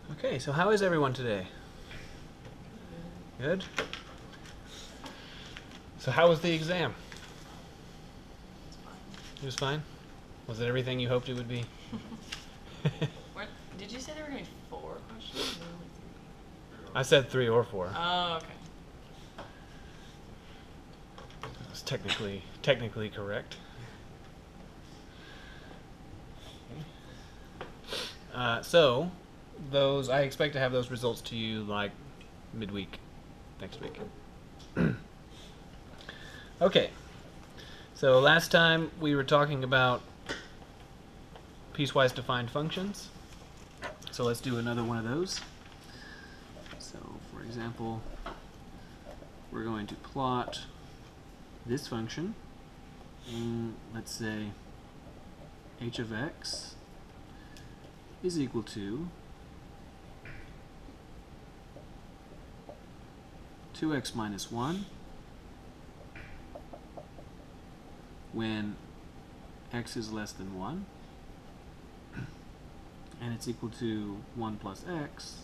Okay, so how is everyone today? Good? So how was the exam? It's fine. It was fine? Was it everything you hoped it would be? What, did you say there were going to be 4 questions? Or only 3? I said 3 or 4. Oh, okay. That's technically correct. So those I expect to have those results to you like midweek next week. Okay. So last time we were talking about piecewise defined functions. So let's do another one of those. So for example, we're going to plot this function. Let's say h of x is equal to 2x minus 1 when x is less than 1, and it's equal to 1 plus x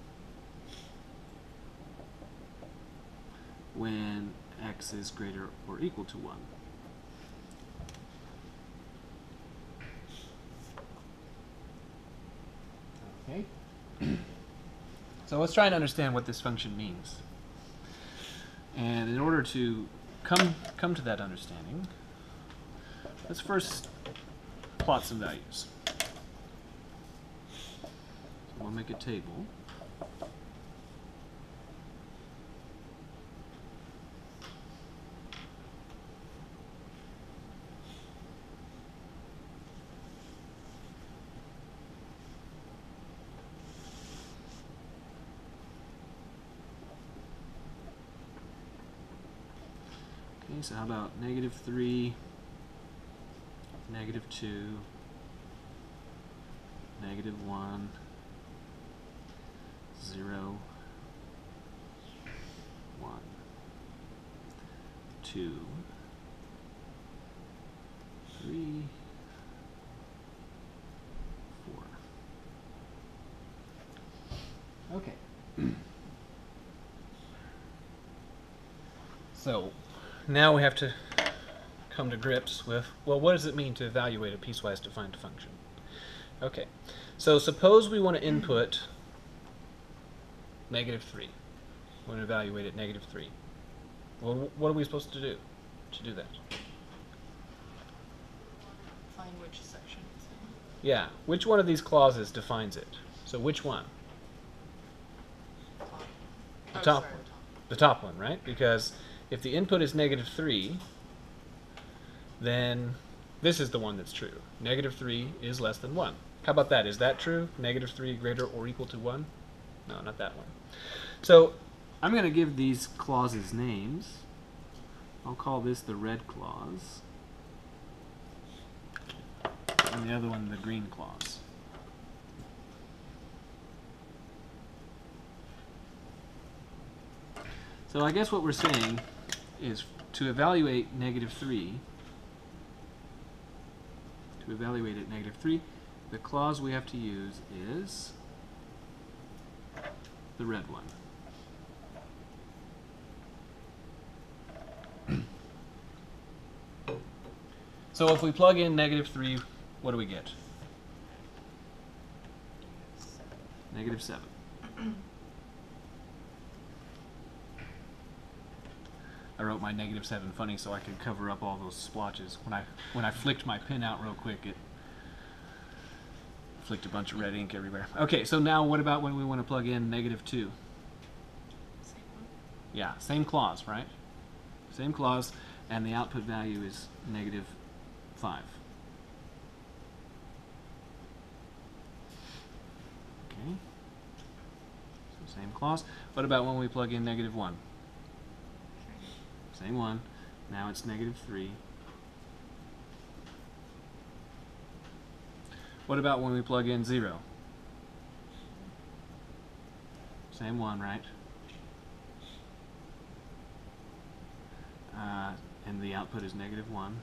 when x is greater or equal to 1. Okay. So let's try and understand what this function means. And in order to come to that understanding, let's first plot some values. So we'll make a table. Okay, so how about -3, -2, -1, 0, 1, 2, 3, 4. Okay. So now we have to come to grips with, well, what does it mean to evaluate a piecewise defined function? Okay, so suppose we want to input -3. We want to evaluate at -3. Well, what are we supposed to do that? Find which section it's in. Yeah, which one of these clauses defines it? So which one? The top one. The top one, right? Because if the input is -3, then this is the one that's true. -3 is less than 1. How about that? Is that true? -3 greater or equal to 1? No, not that one. So I'm going to give these clauses names. I'll call this the red clause, and the other one the green clause. So I guess what we're saying is to evaluate -3, to evaluate at -3, the clause we have to use is the red one. So if we plug in -3, what do we get? -7. I wrote my -7 funny so I could cover up all those splotches. When I flicked my pen out real quick, it flicked a bunch of red ink everywhere. Okay, so now what about when we want to plug in -2? Same one. Yeah, same clause, right? Same clause, and the output value is -5. Okay. So same clause. What about when we plug in -1? Same one. Now it's -3. What about when we plug in 0? Same one, right? And the output is -1.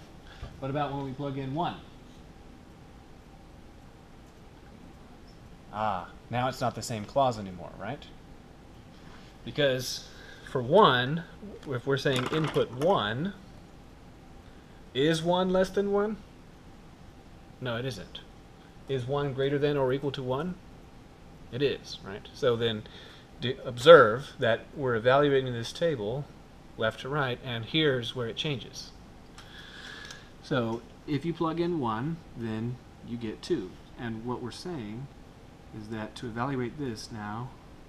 What about when we plug in 1? Ah, now it's not the same clause anymore, right? Because for 1, if we're saying input 1, is 1 less than 1? No, it isn't. Is 1 greater than or equal to 1? It is, right? So then observe that we're evaluating this table left to right, and here's where it changes. So if you plug in 1, then you get 2. And what we're saying is that to evaluate this now,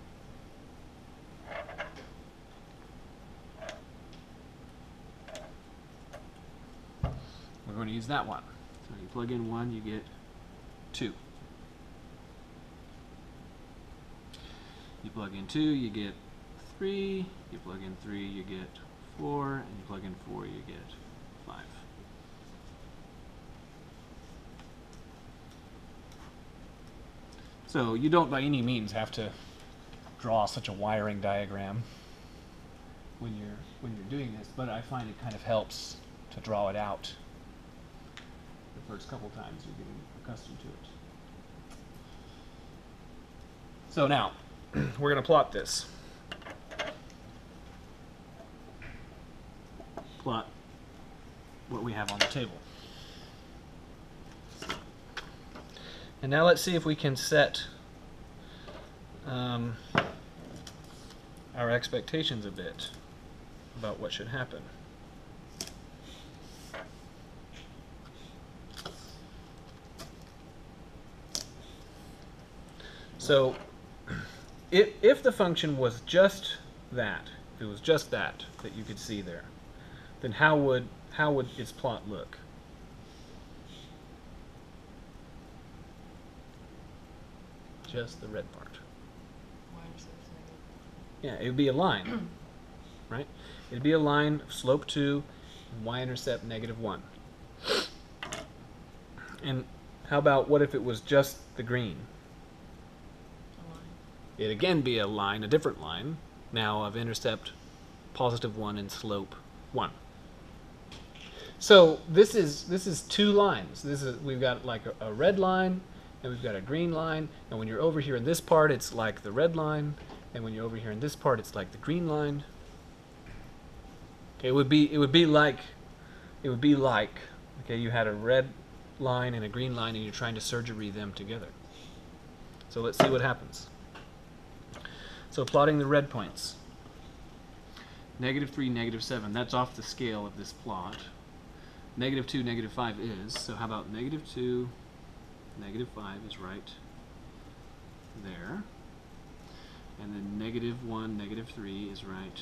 we're going to use that one. So you plug in 1, you get 2. You plug in 2, you get 3. You plug in 3, you get 4. And you plug in 4, you get 5. So you don't by any means have to draw such a wiring diagram when you're doing this, but I find it kind of helps to draw it out the first couple times you're getting accustomed to it. So now we're going to plot this. Plot what we have on the table. And now let's see if we can set our expectations a bit about what should happen. So if the function was just that, if it was just that you could see there, then how would its plot look? Just the red part. Yeah, it would be a line, right? It would be a line of slope 2 and y-intercept -1. And how about what if it was just the green? It'd again be a line, a different line, now of intercept +1 and slope 1. So this is 2 lines. We've got like a red line, and we've got a green line, and when you're over here in this part, it's like the red line, and when you're over here in this part, it's like the green line. Okay, it would be like okay, you had a red line and a green line, and you're trying to surgery them together. So let's see what happens. So plotting the red points. -3, -7. That's off the scale of this plot. -2, -5 is. So how about -2, -5 is right there. And then -1, -3 is right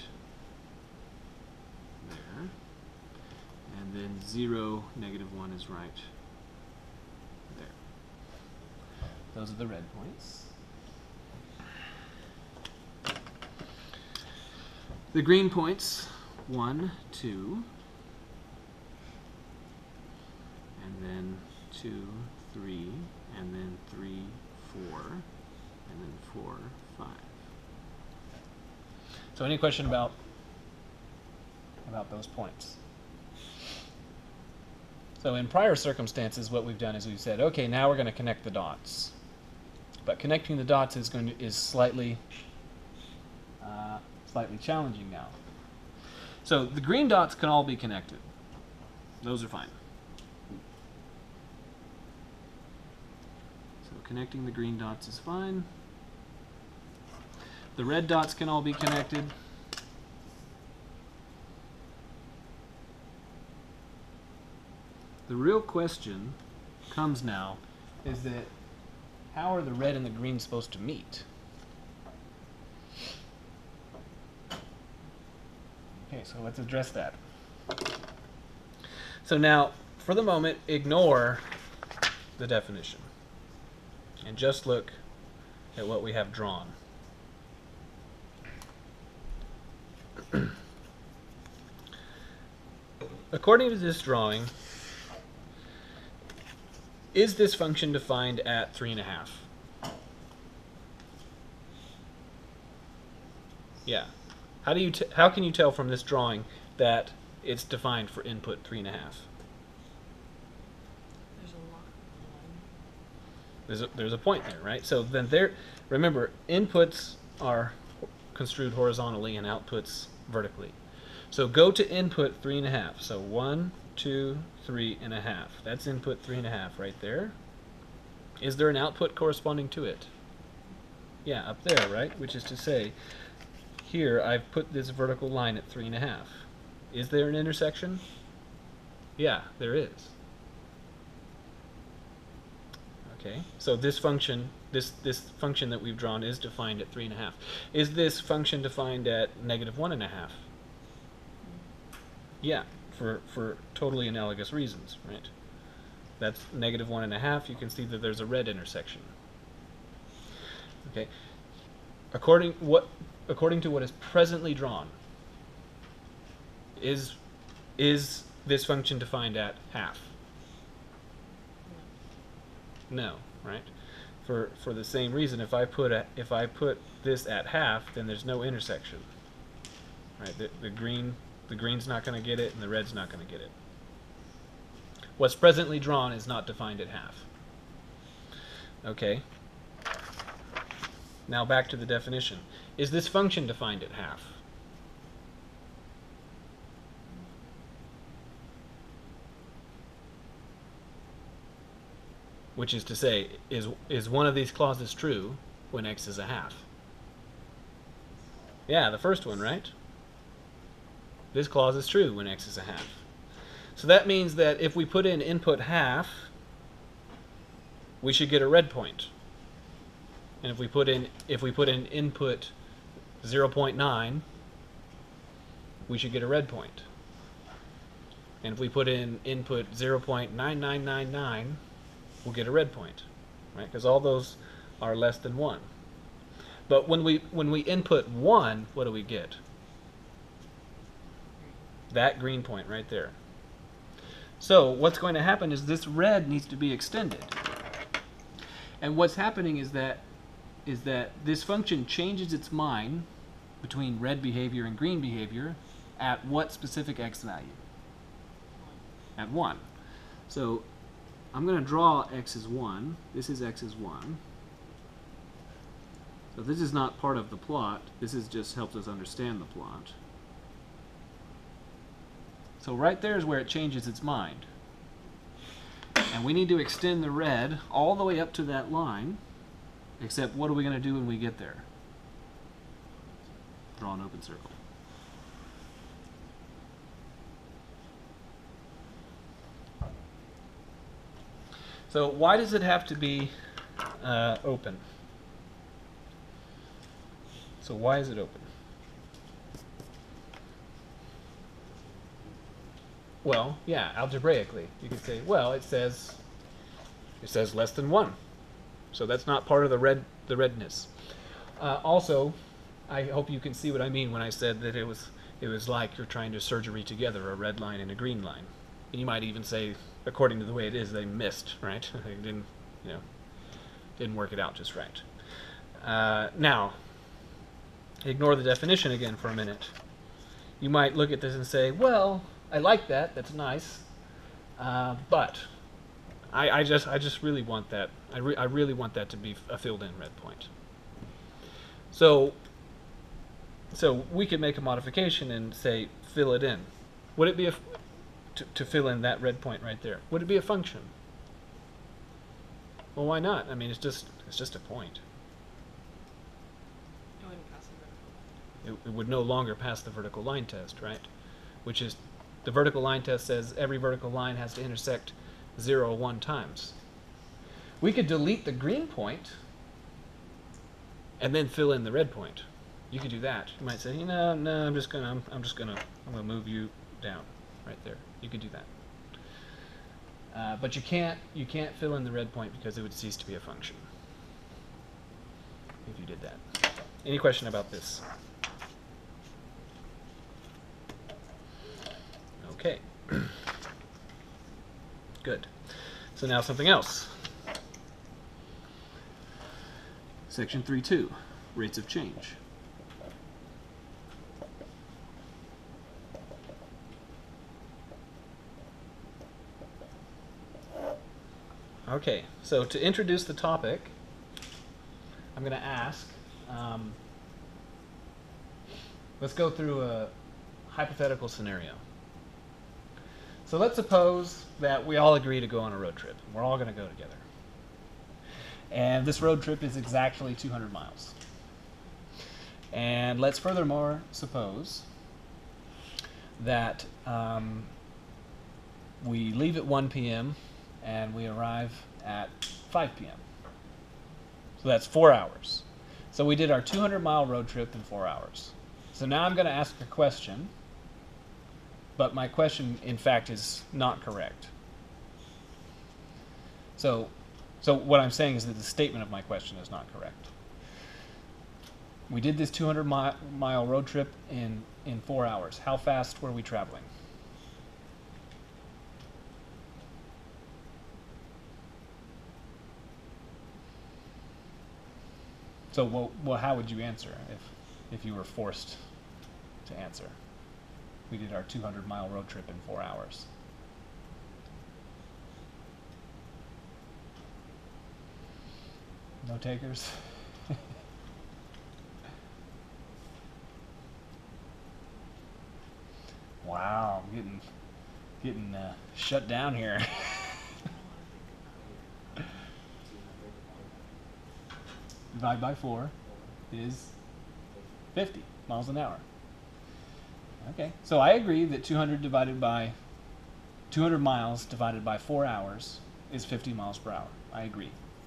there. And then 0, -1 is right there. Those are the red points. The green points, 1, 2, and then 2, 3, and then 3, 4, and then 4, 5. So any question about those points? So in prior circumstances, what we've done is we've said, okay, now we're going to connect the dots. But connecting the dots is slightly challenging now. So the green dots can all be connected. Those are fine. So connecting the green dots is fine. The red dots can all be connected. The real question comes now is that how are the red and the green supposed to meet? Okay, so let's address that. So now, for the moment, ignore the definition and just look at what we have drawn. According to this drawing, is this function defined at 3.5? Yeah. How can you tell from this drawing that it's defined for input 3.5? There's a line. There's a point there, right? So then remember, inputs are construed horizontally and outputs vertically. So go to input 3.5. So 1, 2, 3.5. That's input 3.5 right there. Is there an output corresponding to it? Yeah, up there, right? Which is to say, here I've put this vertical line at 3.5. Is there an intersection? Yeah, there is. Okay, so this function, this function that we've drawn is defined at 3.5. Is this function defined at -1.5? Yeah, for totally analogous reasons, right? That's -1.5. You can see that there's a red intersection. Okay, according to what is presently drawn, is this function defined at half? No, right? For the same reason, if I put this at half, then there's no intersection. Right? The green's not going to get it, and the red's not going to get it. What's presently drawn is not defined at half. Okay. Now back to the definition. Is this function defined at half? Which is to say, is one of these clauses true when x is a half? Yeah, the first one, right? This clause is true when x is a half. So that means that if we put in input half, we should get a red point. And if we put in input 0.9, we should get a red point. And if we put in input 0.9999, we'll get a red point, right? Because all those are less than 1. But when we input 1, what do we get? That green point right there. So what's going to happen is this red needs to be extended. And what's happening is that this function changes its mind between red behavior and green behavior at what specific x value? At 1. So I'm going to draw x as 1. This is x as 1. So this is not part of the plot. This is just helps us understand the plot. So right there is where it changes its mind. And we need to extend the red all the way up to that line, except what are we going to do when we get there? Draw an open circle. So why does it have to be open? So why is it open? Well, yeah, algebraically, you could say, well, it says less than 1, so that's not part of the redness. Also, I hope you can see what I mean when I said that it was like you're trying to surgery together a red line and a green line. And you might even say, according to the way it is, they missed, right? They didn't work it out just right. Now, ignore the definition again for a minute. You might look at this and say, well, I like that. That's nice, but I just really want that. I really want that to be a filled-in red point. So we could make a modification and say fill it in. Would it be to fill in that red point right there? Would it be a function? Well, why not? I mean, it's just a point. It wouldn't pass the vertical. It would no longer pass the vertical line test, right? Which is, the vertical line test says every vertical line has to intersect 0 1 times. We could delete the green point and then fill in the red point. You could do that. You might say, no, I'm gonna move you down right there. You could do that. But you can't fill in the red point because it would cease to be a function if you did that. Any question about this? Okay. Good. So now something else. Section 3.2, rates of change. Okay, so to introduce the topic, I'm going to ask, let's go through a hypothetical scenario. So let's suppose that we all agree to go on a road trip. We're all going to go together. And this road trip is exactly 200 miles. And let's furthermore suppose that we leave at 1 p.m. and we arrive at 5 p.m. So that's 4 hours. So we did our 200-mile road trip in 4 hours. So now I'm going to ask a question, but my question, in fact, is not correct. So what I'm saying is that the statement of my question is not correct. We did this 200-mile road trip in 4 hours. How fast were we traveling? So well, how would you answer if you were forced to answer? We did our 200-mile road trip in 4 hours. No takers? Wow, I'm getting shut down here. Divide by 4 is 50 miles an hour. Okay, so I agree that 200 miles divided by 4 hours is 50 miles per hour. I agree.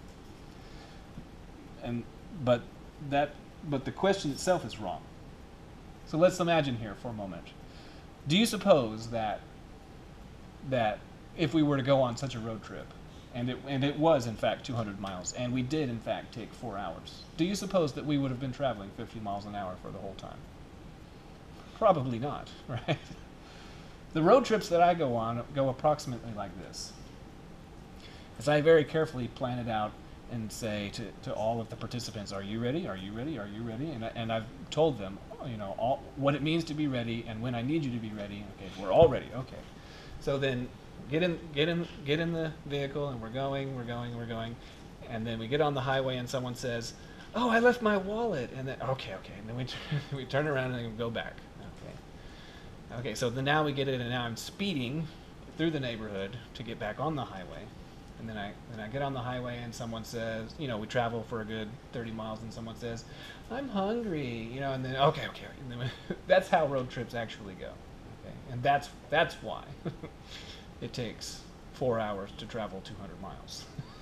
But the question itself is wrong. So let's imagine here for a moment. Do you suppose that if we were to go on such a road trip, and it was in fact 200 miles, and we did in fact take 4 hours, do you suppose that we would have been traveling 50 miles an hour for the whole time? Probably not, right? The road trips that I go on go approximately like this. As I very carefully plan it out and say to all of the participants, are you ready? Are you ready? Are you ready? And I've told them, what it means to be ready and when I need you to be ready. Okay, we're all ready. Okay. So then get in the vehicle and we're going. And then we get on the highway and someone says, "Oh, I left my wallet." And then okay. And then we turn around and then go back. Okay, so then now we get in and now I'm speeding through the neighborhood to get back on the highway. And then I get on the highway and someone says, we travel for a good 30 miles and someone says, "I'm hungry," and then okay. And then that's how road trips actually go. Okay, and that's why it takes 4 hours to travel 200 miles.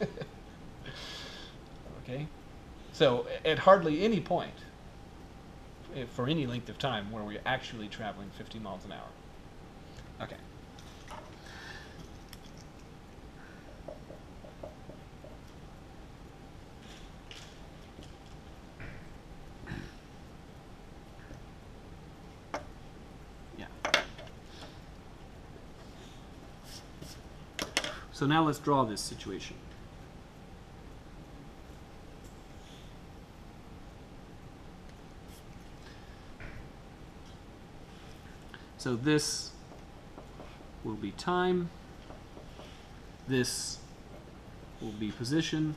Okay, so at hardly any point, for any length of time, were we actually traveling 50 miles an hour. Okay. So now let's draw this situation. So this will be time. This will be position.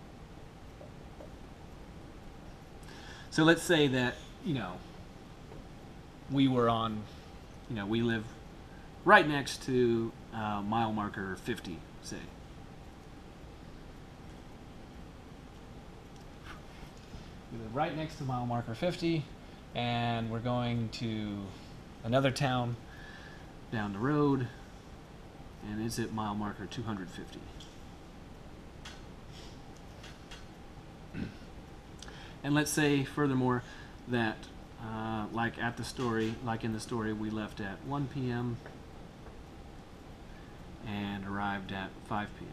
So let's say that, we were on, we live right next to mile marker 50, say. We live right next to mile marker 50, and we're going to another town down the road, and it's at mile marker 250. And let's say, furthermore, that like in the story, we left at 1 p.m. and arrived at 5 p.m.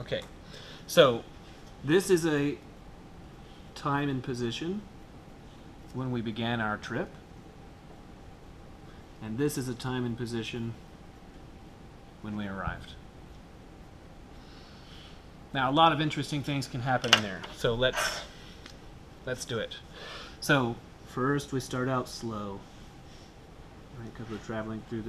Okay, so this is a time and position when we began our trip, and this is a time and position when we arrived. Now, a lot of interesting things can happen in there, so let's do it. So first, we start out slow, right? Because we're traveling through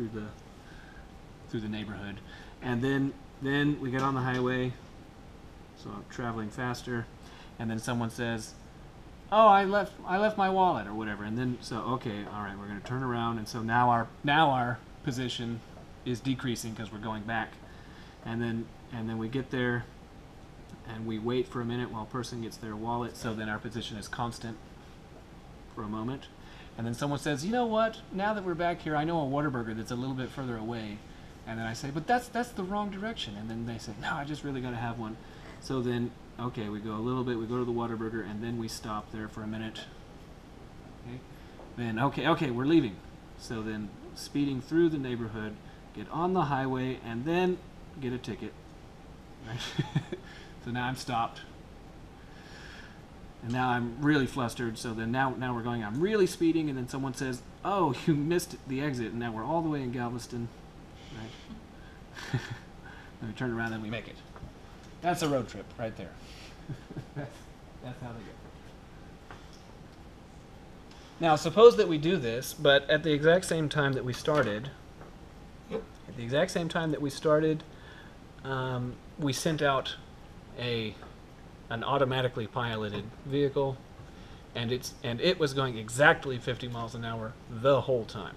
the neighborhood, and then we get on the highway. So I'm traveling faster, and then someone says, "Oh, I left my wallet," or whatever. And then so okay, all right, we're going to turn around, and so now our position is decreasing because we're going back, and then we get there, and we wait for a minute while a person gets their wallet. So then our position is constant for a moment, and then someone says, "You know what? Now that we're back here, I know a Whataburger that's a little bit further away." And then I say, "But that's the wrong direction." And then they say, "No, I just really got to have one." So then, okay, we go a little bit, we go to the Whataburger, and then we stop there for a minute. Okay? Then, okay, we're leaving. So then, speeding through the neighborhood, get on the highway, and then get a ticket. Right? So now I'm stopped. And now I'm really flustered, so then now we're going, I'm really speeding, and then someone says, "Oh, you missed the exit," and now we're all the way in Galveston. Right? Then we turn around and we make it. That's a road trip right there. That's how they go. Now, suppose that we do this, but at the exact same time that we started, we sent out an automatically piloted vehicle, and it was going exactly 50 miles an hour the whole time.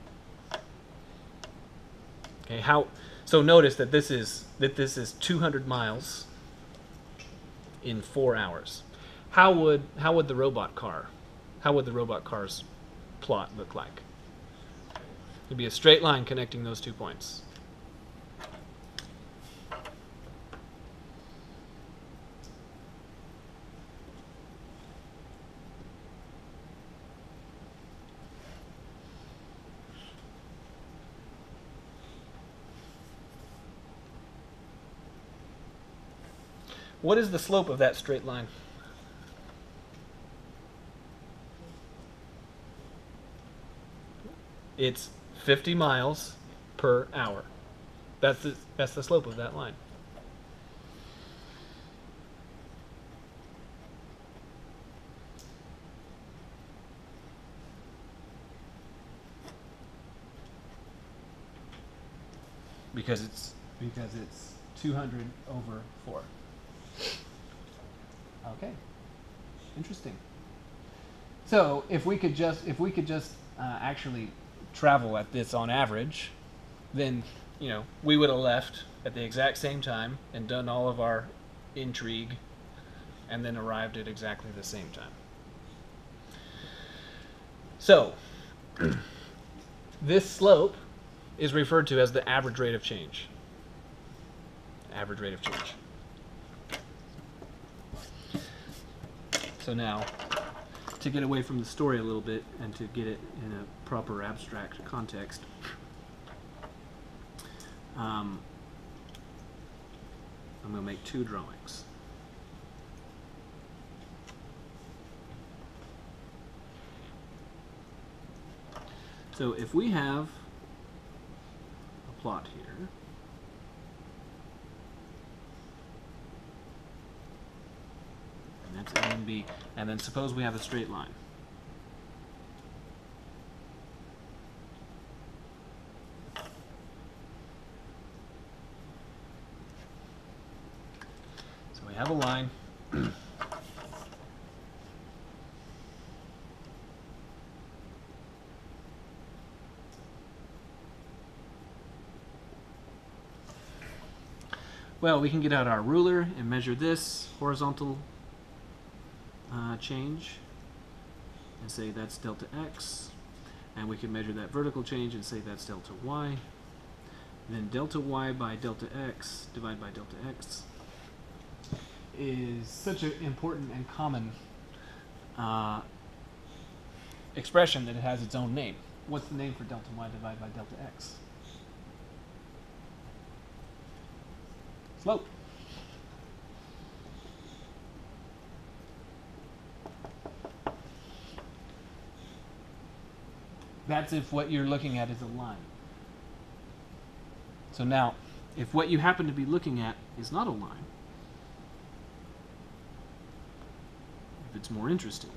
Okay, so notice that this is 200 miles in 4 hours. How would the robot car's plot look like? It'd be a straight line connecting those 2 points. What is the slope of that straight line? It's 50 miles per hour. That's the slope of that line. Because it's 200 over 4. Okay, interesting. So if we could just actually travel at this on average, then we would have left at the exact same time and done all of our intrigue, and then arrived at exactly the same time. So this slope is referred to as the average rate of change. Average rate of change. So now, to get away from the story a little bit and to get it in a proper abstract context, I'm going to make 2 drawings. So if we have a plot here, and that's A and B, and then suppose we have a straight line. So we have a line. Well, we can get out our ruler and measure this horizontal change and say that's delta x, and we can measure that vertical change and say that's delta y. And then delta y by delta x divided by delta x is such an important and common expression that it has its own name. What's the name for delta y divided by delta x? Slope. That's if what you're looking at is a line. So now, if what you happen to be looking at is not a line, if it's more interesting,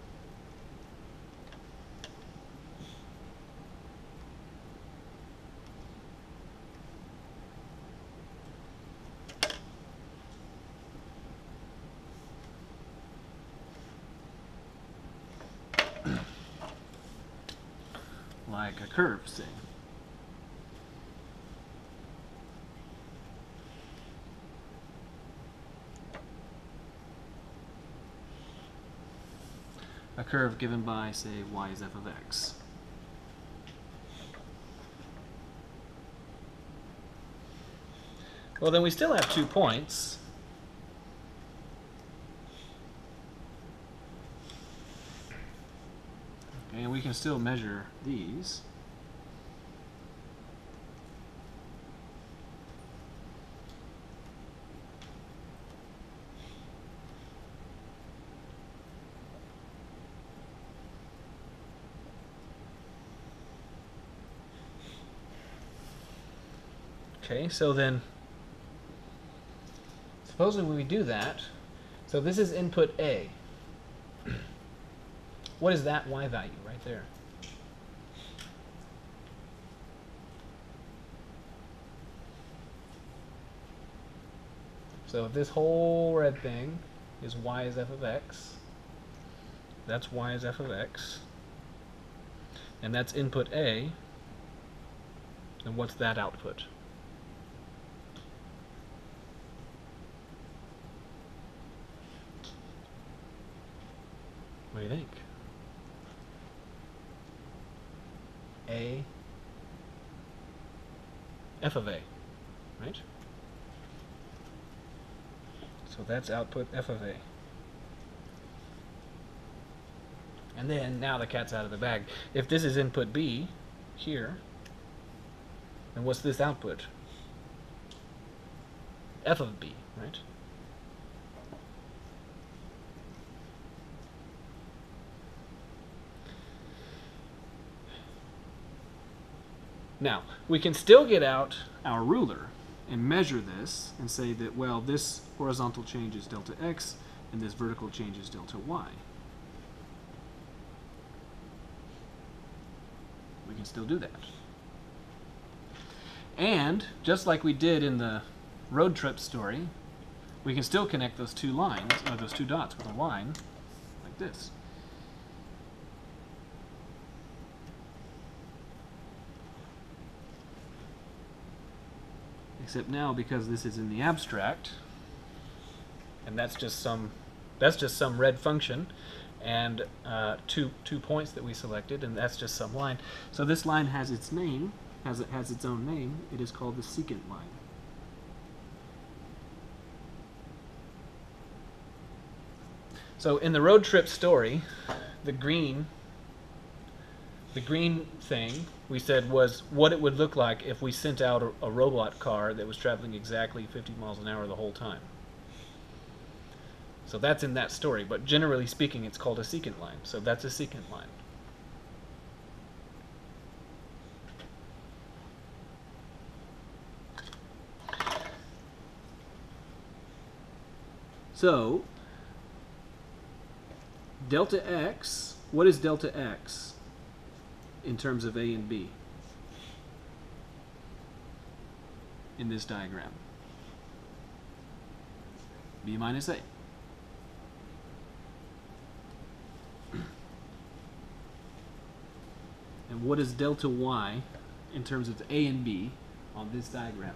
like a curve, say. A curve given by, say, y is f of x. Well, then we still have 2 points. Okay, and we can still measure these. Okay, so then, supposing we do that, so this is input A. What is that y value right there? So if this whole red thing is y is f of x, that's y is f of x, and that's input A, then what's that output? What do you think? A f of A, right? So that's output f of A. And then, now the cat's out of the bag. If this is input B, here, then what's this output? F of B, right? Now, we can still get out our ruler and measure this and say that, well, this horizontal change is delta x and this vertical change is delta y. We can still do that. And, just like we did in the road trip story, we can still connect those 2 lines, or those 2 dots with a line like this. Except now, because this is in the abstract, and that's just some red function, and two points that we selected, and that's just some line. So this line has its name, has its own name. It is called the secant line. So in the road trip story, the green thing we said was what it would look like if we sent out a robot car that was traveling exactly 50 miles an hour the whole time. So that's in that story, but generally speaking it's called a secant line. So that's a secant line. So delta x, what is delta x in terms of A and B in this diagram? B minus A. And what is delta y in terms of A and B on this diagram?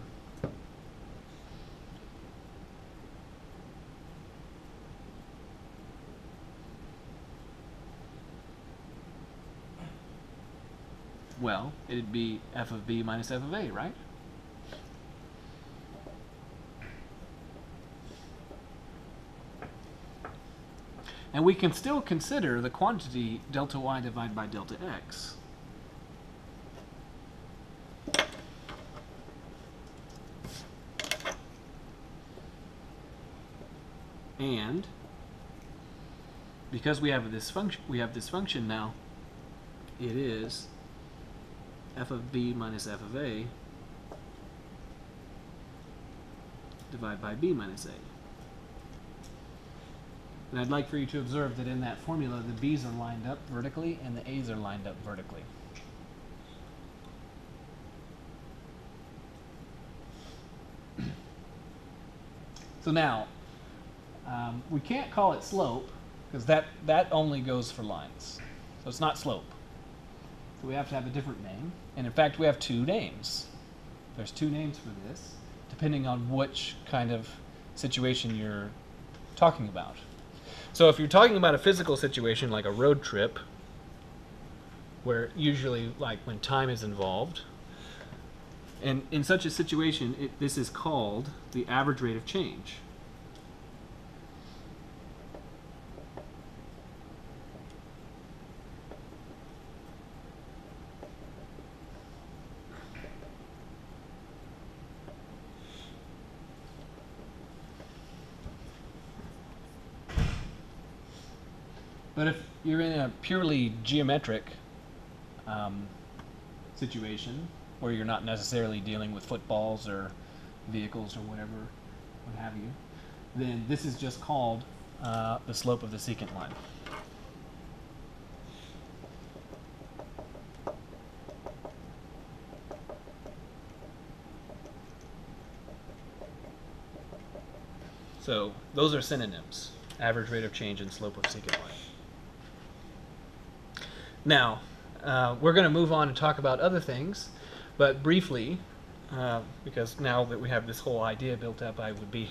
Well, it'd be f of b minus f of a, right? And we can still consider the quantity delta y divided by delta x. And because we have this function now, it is f of b minus f of a divided by b minus a. And I'd like for you to observe that in that formula, the b's are lined up vertically and the a's are lined up vertically. So now, we can't call it slope because that only goes for lines. So it's not slope. So we have to have a different name. And in fact, we have two names. There's two names for this, depending on which kind of situation you're talking about. So if you're talking about a physical situation like a road trip, where usually like when time is involved, and in such a situation, this is called the average rate of change. But if you're in a purely geometric situation, where you're not necessarily dealing with footballs or vehicles or whatever, what have you, then this is just called the slope of the secant line. So those are synonyms: average rate of change and slope of secant line. Now, we're going to move on and talk about other things, but briefly, because now that we have this whole idea built up, I would be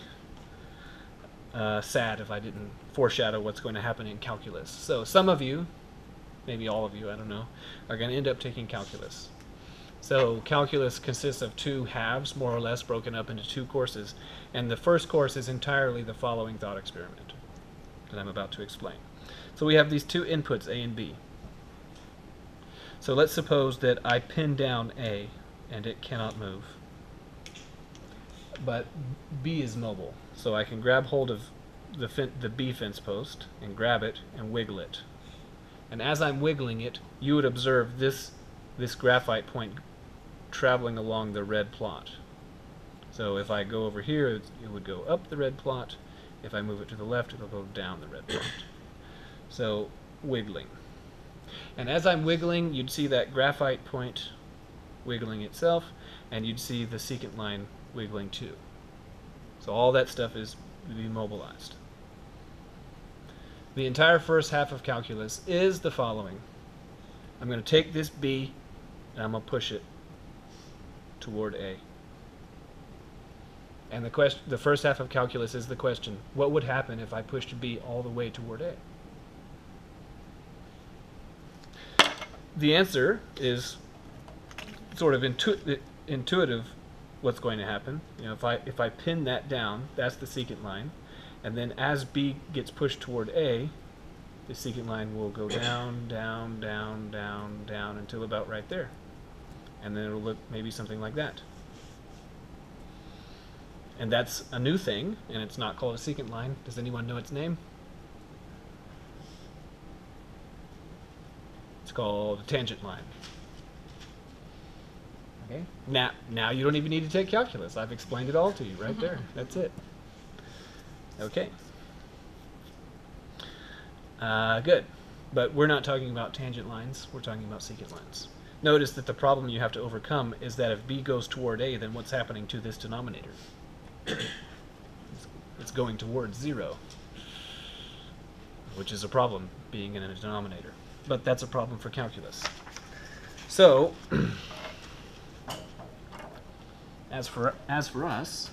sad if I didn't foreshadow what's going to happen in calculus. So some of you, maybe all of you, I don't know, are going to end up taking calculus. So calculus consists of two halves, more or less, broken up into two courses, and the first course is entirely the following thought experiment that I'm about to explain. So we have these two inputs, A and B. So let's suppose that I pin down A and it cannot move, but B is mobile. So I can grab hold of the B fence post and grab it and wiggle it. And as I'm wiggling it, you would observe this graphite point traveling along the red plot. So if I go over here, it would go up the red plot. If I move it to the left, it'll go down the red plot. So wiggling. And as I'm wiggling, you'd see that graphite point wiggling itself, and you'd see the secant line wiggling too. So all that stuff is immobilized. The entire first half of calculus is the following. I'm going to take this B, and I'm going to push it toward A. And the first half of calculus is the question, what would happen if I pushed B all the way toward A? The answer is sort of intuitive what's going to happen. You know, if I pin that down, that's the secant line, and then as B gets pushed toward A, the secant line will go down, down, down, down, down until about right there. And then it'll look maybe something like that. And that's a new thing, and it's not called a secant line. Does anyone know its name? It's called a tangent line. Okay. Now you don't even need to take calculus. I've explained it all to you right there. That's it. Okay. Good. But we're not talking about tangent lines. We're talking about secant lines. Notice that the problem you have to overcome is that if B goes toward A, then what's happening to this denominator? It's going towards 0, which is a problem being in a denominator. But that's a problem for calculus. So, as for us,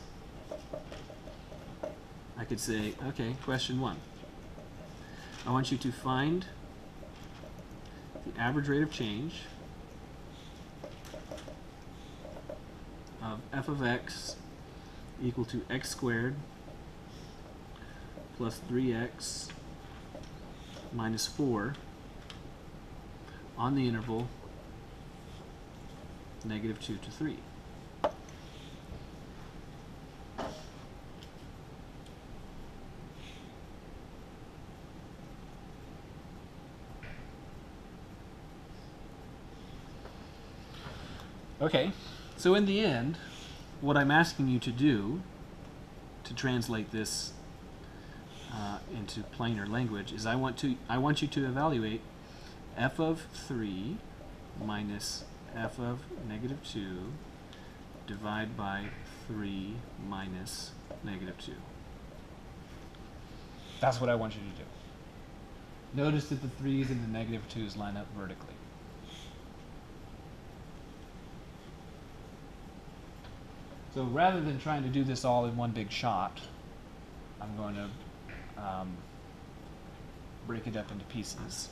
I could say, okay, question 1. I want you to find the average rate of change of f of x equal to x squared plus 3x minus 4 on the interval -2 to 3. Okay, so in the end, what I'm asking you to do to translate this into plainer language is I want you to evaluate f of 3 minus f of negative 2 divide by 3 minus negative 2. That's what I want you to do. Notice that the 3's and the negative 2's line up vertically. So rather than trying to do this all in one big shot, I'm going to break it up into pieces.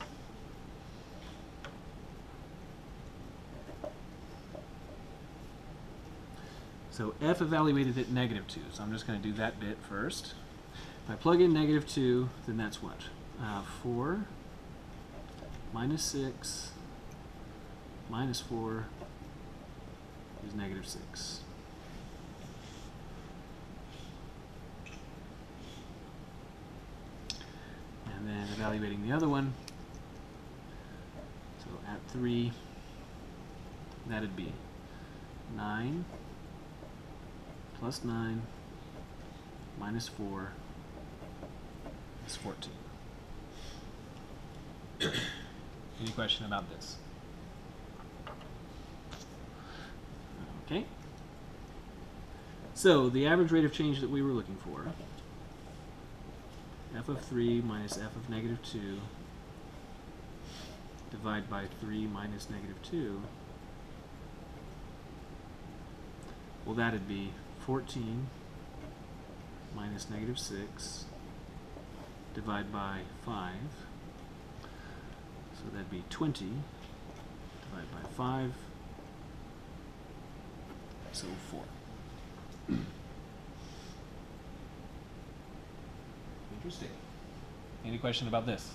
So f evaluated at negative 2, so I'm just going to do that bit first. If I plug in negative 2, then that's what? 4 minus 6 minus 4 is negative 6. And then evaluating the other one, so at 3, that'd be 9 plus 9 minus 4 is 14. Any question about this? Okay. So the average rate of change that we were looking for, f of 3 minus f of negative 2 divide by 3 minus negative 2, well, that'd be 14 minus negative 6 divide by 5, so that'd be 20 divided by 5, so 4. Interesting. Any question about this?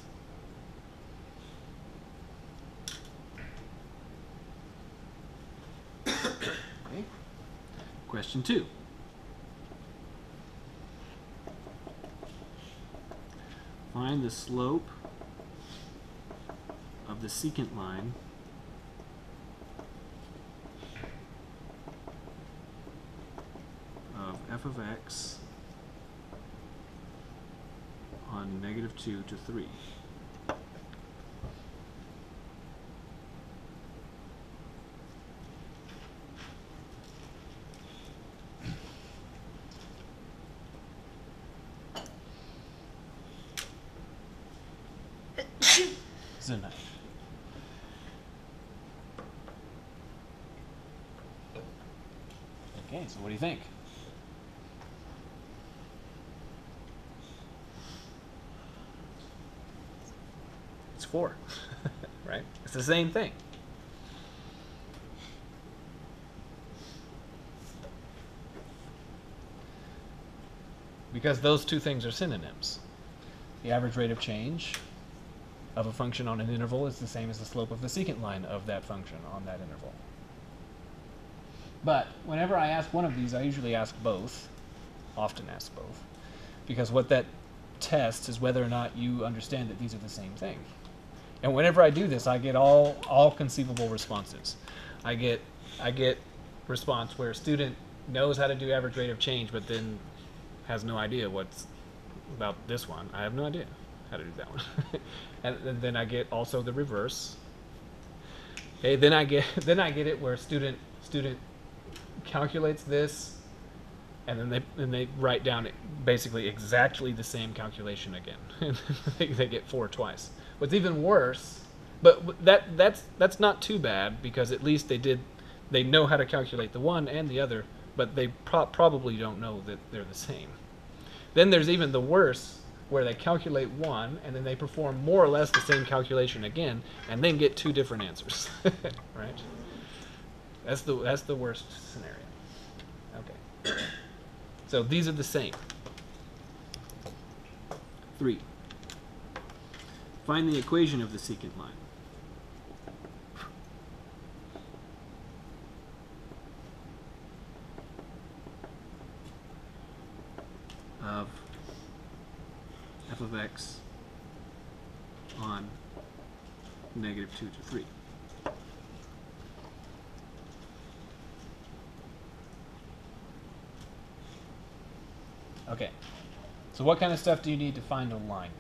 Okay. Question 2. Find the slope of the secant line of f of x on negative 2 to 3. This is a knife. Okay, so what do you think? It's 4, right? It's the same thing. Because those two things are synonyms. The average rate of change of a function on an interval is the same as the slope of the secant line of that function on that interval. But whenever I ask one of these, I usually ask both, often ask both, because what that tests is whether or not you understand that these are the same thing. And whenever I do this, I get all conceivable responses. I get response where a student knows how to do average rate of change, but then has no idea what's about this one. I have no idea how to do that one. And then I get also the reverse. Okay, then I get it where student calculates this, and then they write down basically exactly the same calculation again. They get 4 twice. What's even worse, but that's not too bad, because at least they know how to calculate the one and the other, but they probably don't know that they're the same. Then there's even the worse, where they calculate one and then they perform more or less the same calculation again and then get 2 different answers. Right? That's the worst scenario. Okay. So these are the same. 3. Find the equation of the secant line. Of f of x on negative 2 to 3. Okay. So what kind of stuff do you need to find a line?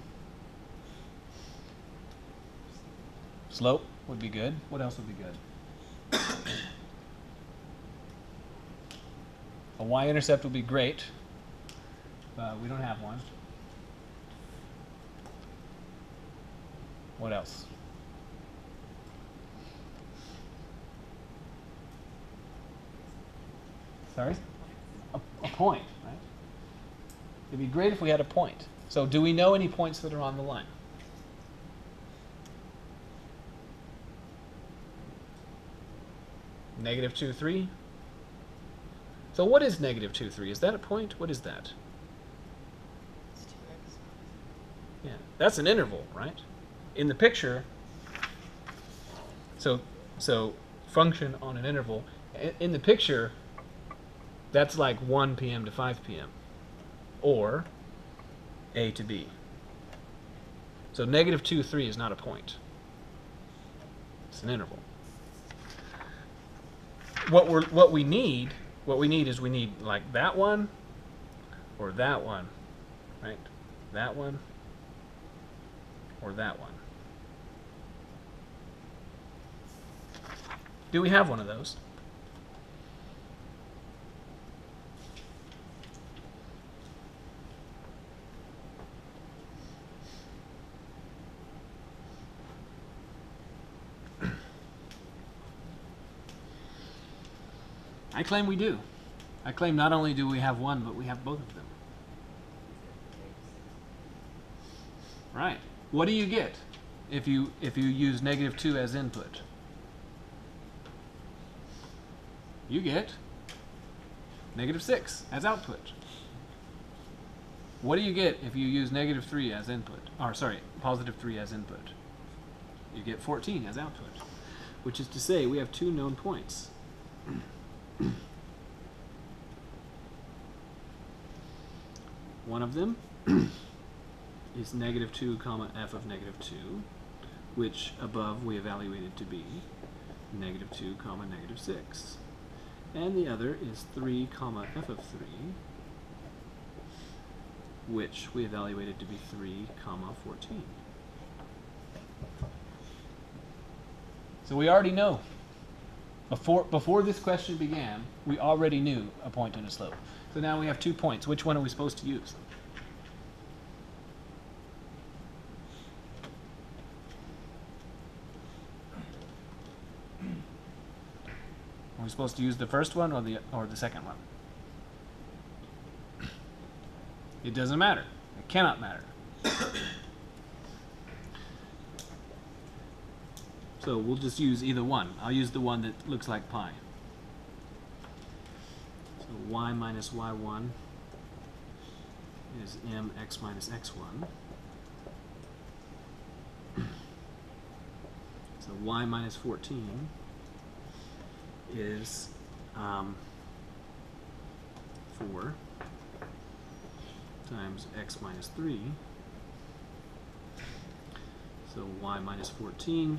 Slope would be good. What else would be good? A y-intercept would be great, but we don't have one. What else? Sorry? A point, right? It'd be great if we had a point. So do we know any points that are on the line? Negative 2, 3. So what is negative 2, 3? Is that a point? What is that? It's 2x. Yeah, that's an interval, right? In the picture, so function on an interval. In the picture, that's like 1 p.m. to 5 p.m. or A to B. So negative 2, 3 is not a point. It's an interval. What we need is we need like that one or that one, right? That one or that one. Do we have one of those? I claim we do. I claim not only do we have one, but we have both of them. Right. What do you get if you use negative 2 as input? You get negative 6 as output. What do you get if you use negative 3 as input? Or sorry, positive 3 as input? You get 14 as output, which is to say we have two known points. One of them is negative 2 comma f of negative 2, which above we evaluated to be negative 2 comma negative 6. And the other is 3 comma f of 3, which we evaluated to be 3 comma 14. So we already know. Before this question began, we already knew a point and a slope. So now we have 2 points. Which one are we supposed to use? Are we supposed to use the first one or the second one? It doesn't matter. It cannot matter. So we'll just use either one. I'll use the one that looks like pi. So y minus y1 is mx minus x1. So y minus 14 is 4 times x minus 3. So y minus 14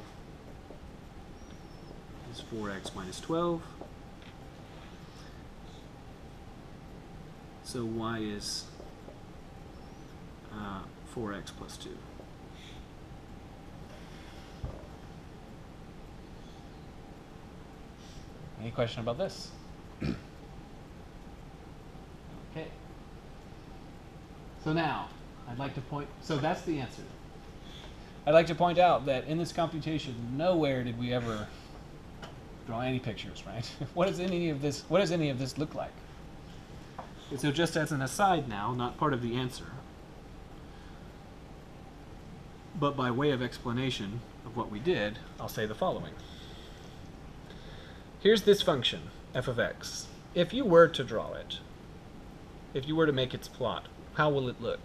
is 4x minus 12. So y is 4x plus 2. Any question about this? Okay. So now, I'd like to point, so that's the answer. I'd like to point out that in this computation, nowhere did we ever draw any pictures, right? What does any of this look like? And so just as an aside now, not part of the answer, but by way of explanation of what we did, I'll say the following. Here's this function, f of x. If you were to draw it, if you were to make its plot, how will it look?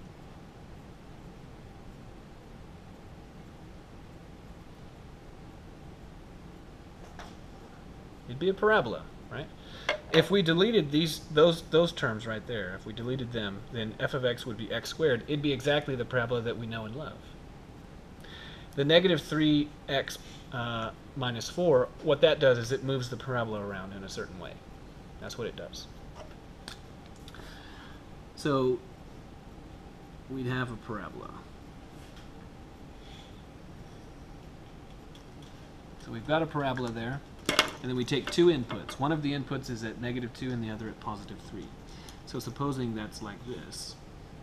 It'd be a parabola, right? If we deleted those terms right there, if we deleted them, then f of x would be x squared. It'd be exactly the parabola that we know and love. The negative 3x minus 4, what that does is it moves the parabola around in a certain way. That's what it does. So we'd have a parabola. So we've got a parabola there, and then we take two inputs. One of the inputs is at -2 and the other at +3. So supposing that's like this.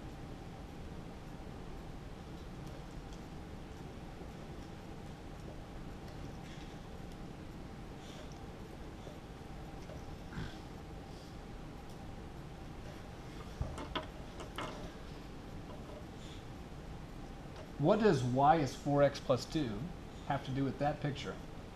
What does y is 4x plus 2 have to do with that picture?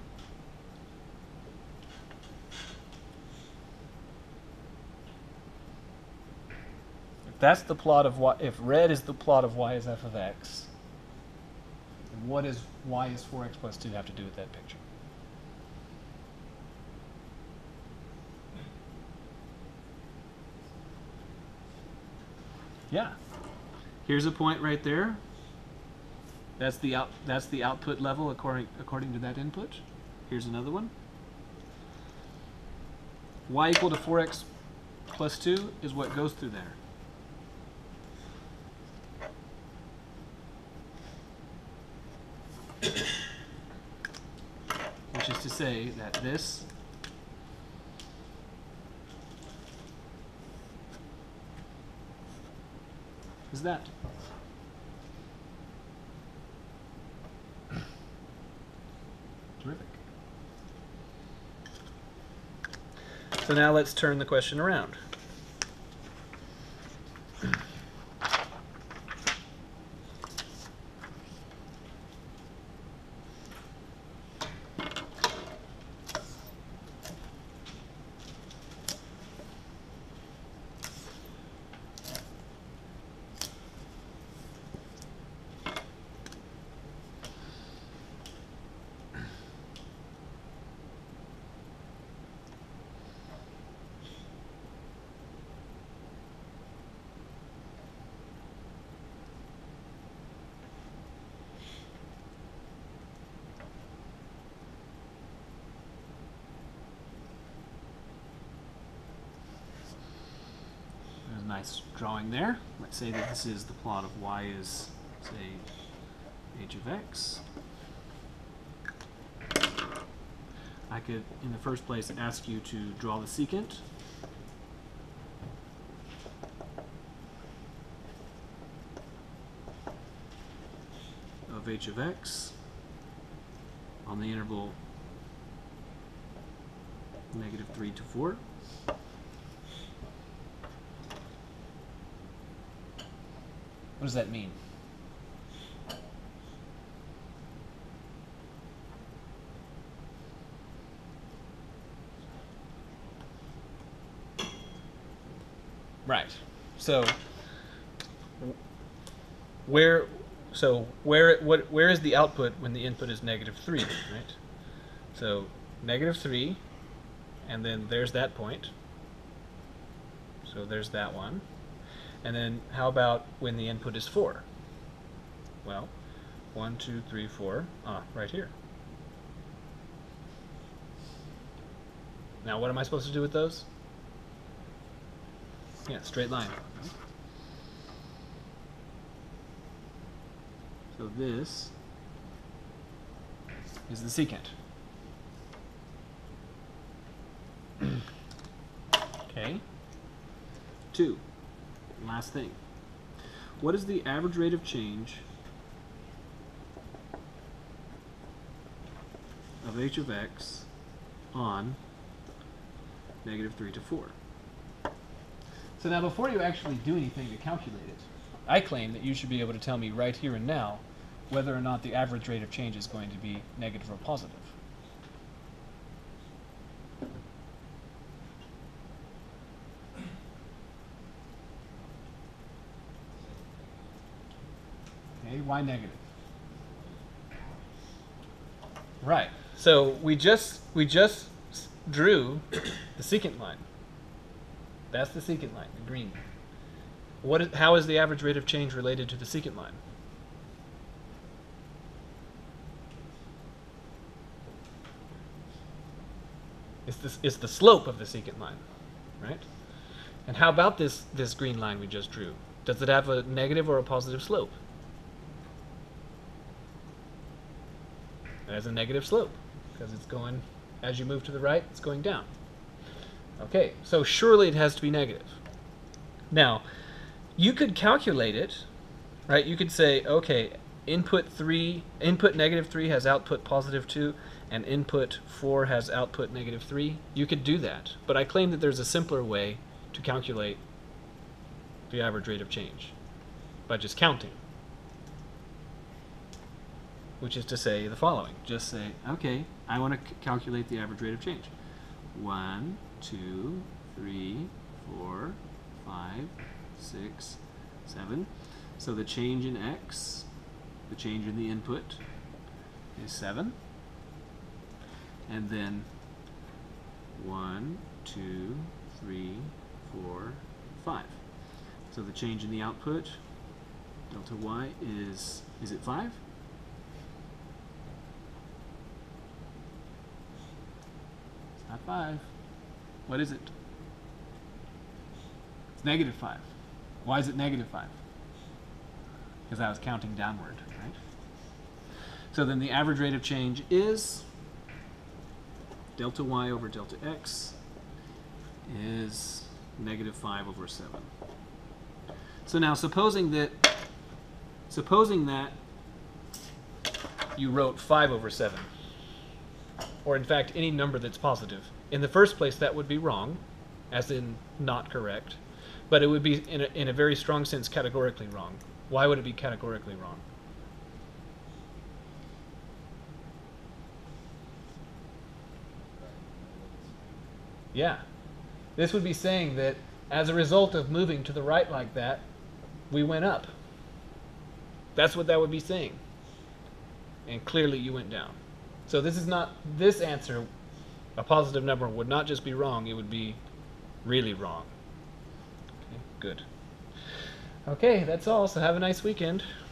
If that's the plot of y, if red is the plot of y is f of x, then what does y is 4x plus 2 have to do with that picture? Yeah. Here's a point right there. That's the output level according to that input. Here's another one. Y equal to 4x plus 2 is what goes through there. Which is to say that this is that. Terrific. So now let's turn the question around. Nice drawing there. Let's say that this is the plot of y is, say, h of x. I could, in the first place, ask you to draw the secant. Of h of x on the interval -3 to 4. What does that mean? Right. So where is the output when the input is -3, right? So -3, and then there's that point. So there's that one. And then how about when the input is 4? Well, 1, 2, 3, 4, right here. Now what am I supposed to do with those? Yeah, straight line. So this is the secant. Okay. 2. Last thing. What is the average rate of change of h of x on -3 to 4? So now before you actually do anything to calculate it, I claim that you should be able to tell me right here and now whether or not the average rate of change is going to be negative or positive. Why negative? Right. So we just drew the secant line. That's the secant line, the green. How is the average rate of change related to the secant line? It's the slope of the secant line, right? And how about this green line we just drew? Does it have a negative or a positive slope? It has a negative slope because it's going, as you move to the right, it's going down. Okay, so surely it has to be negative. Now, you could calculate it, right? You could say, okay, input negative 3 has output positive 2, and input 4 has output negative 3. You could do that, but I claim that there's a simpler way to calculate the average rate of change by just counting, which is to say the following. Just say, okay, I want to calculate the average rate of change. 1, 2, 3, 4, 5, 6, 7. So the change in x, the change in the input, is 7. And then 1, 2, 3, 4, 5. So the change in the output, delta y, is it 5? It's not 5. What is it? It's negative 5. Why is it negative 5? Because I was counting downward, right? So then the average rate of change is delta y over delta x is negative 5 over 7. So now supposing that you wrote 5 over 7, or in fact any number that's positive, in the first place that would be wrong, as in not correct, but it would be in a very strong sense categorically wrong. Why would it be categorically wrong? Yeah. This would be saying that as a result of moving to the right like that, we went up. That's what that would be saying. And clearly you went down. So this is not, this answer, a positive number, would not just be wrong, it would be really wrong. Okay, good. Okay, that's all, so have a nice weekend.